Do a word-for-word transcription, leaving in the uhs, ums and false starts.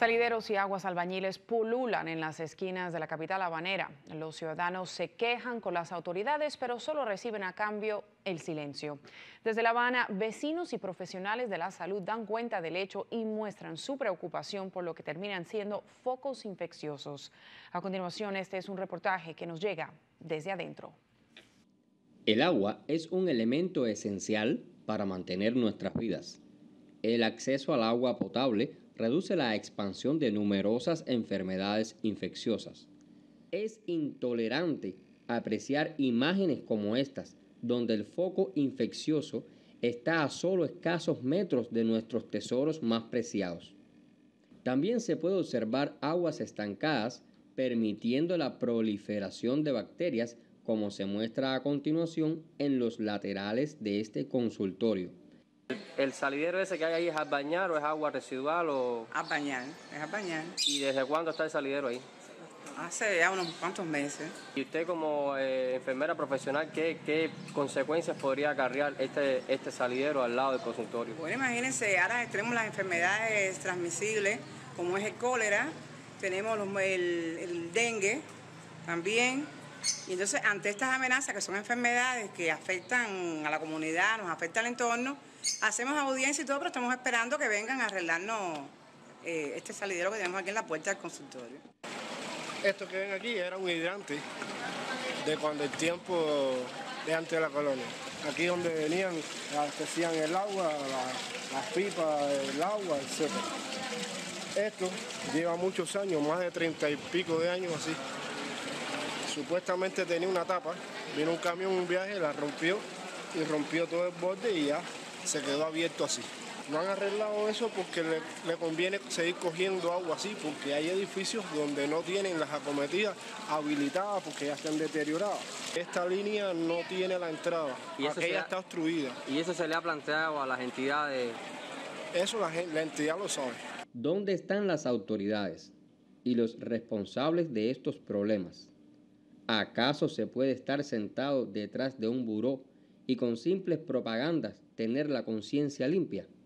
Salideros y aguas albañiles pululan en las esquinas de la capital habanera. Los ciudadanos se quejan con las autoridades, pero solo reciben a cambio el silencio. Desde La Habana, vecinos y profesionales de la salud dan cuenta del hecho y muestran su preocupación por lo que terminan siendo focos infecciosos. A continuación, este es un reportaje que nos llega desde adentro. El agua es un elemento esencial para mantener nuestras vidas. El acceso al agua potable reduce la expansión de numerosas enfermedades infecciosas. Es intolerante apreciar imágenes como estas, donde el foco infeccioso está a solo escasos metros de nuestros tesoros más preciados. También se puede observar aguas estancadas, permitiendo la proliferación de bacterias, como se muestra a continuación en los laterales de este consultorio. ¿El salidero ese que hay ahí es al bañar o es agua residual? O... A bañar, es a bañar. ¿Y desde cuándo está el salidero ahí? Hace ya unos cuantos meses. ¿Y usted como eh, enfermera profesional, ¿qué, qué consecuencias podría acarrear este, este salidero al lado del consultorio? Bueno, imagínense, ahora tenemos las enfermedades transmisibles, como es el cólera, tenemos los, el, el dengue también. Y entonces, ante estas amenazas, que son enfermedades que afectan a la comunidad, nos afectan al entorno, hacemos audiencia y todo, pero estamos esperando que vengan a arreglarnos eh, este salidero que tenemos aquí en la puerta del consultorio. Esto que ven aquí era un hidrante de cuando el tiempo de antes de la colonia. Aquí donde venían, abastecían el agua, la, las pipas, el agua, etcétera. Esto lleva muchos años, más de treinta y pico de años así. Supuestamente tenía una tapa, vino un camión, un viaje, la rompió y rompió todo el borde y ya se quedó abierto así. No han arreglado eso porque le, le conviene seguir cogiendo agua así, porque hay edificios donde no tienen las acometidas habilitadas porque ya están deterioradas. Esta línea no tiene la entrada, ¿Y eso aquella ha, está obstruida. ¿Y eso se le ha planteado a las entidades? Eso la, la entidad lo sabe. ¿Dónde están las autoridades y los responsables de estos problemas? ¿Acaso se puede estar sentado detrás de un buró y con simples propagandas tener la conciencia limpia?